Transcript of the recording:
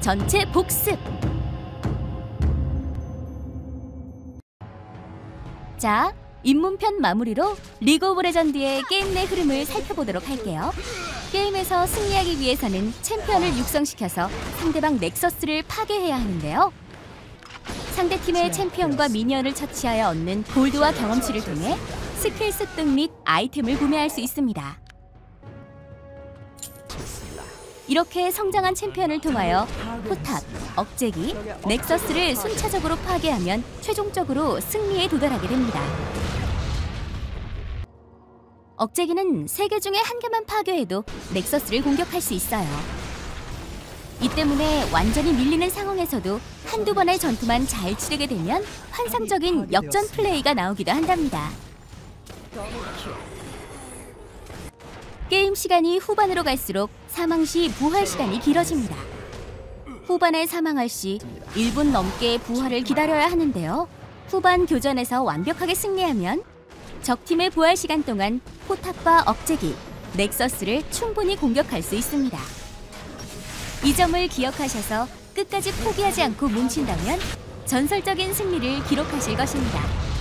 전체 복습! 자, 입문편 마무리로 리그 오브 레전드의 게임 내 흐름을 살펴보도록 할게요. 게임에서 승리하기 위해서는 챔피언을 육성시켜서 상대방 넥서스를 파괴해야 하는데요. 상대팀의 챔피언과 미니언을 처치하여 얻는 골드와 경험치를 통해 스킬 습득 및 아이템을 구매할 수 있습니다. 이렇게 성장한 챔피언을 통하여 포탑, 억제기, 넥서스를 순차적으로 파괴하면 최종적으로 승리에 도달하게 됩니다. 억제기는 3개 중에 1개만 파괴해도 넥서스를 공격할 수 있어요. 이 때문에 완전히 밀리는 상황에서도 한두 번의 전투만 잘 치르게 되면 환상적인 역전 플레이가 나오기도 한답니다. 게임 시간이 후반으로 갈수록 사망 시 부활 시간이 길어집니다. 후반에 사망할 시 1분 넘게 부활을 기다려야 하는데요. 후반 교전에서 완벽하게 승리하면 적팀의 부활 시간 동안 포탑과 억제기, 넥서스를 충분히 공격할 수 있습니다. 이 점을 기억하셔서 끝까지 포기하지 않고 뭉친다면 전설적인 승리를 기록하실 것입니다.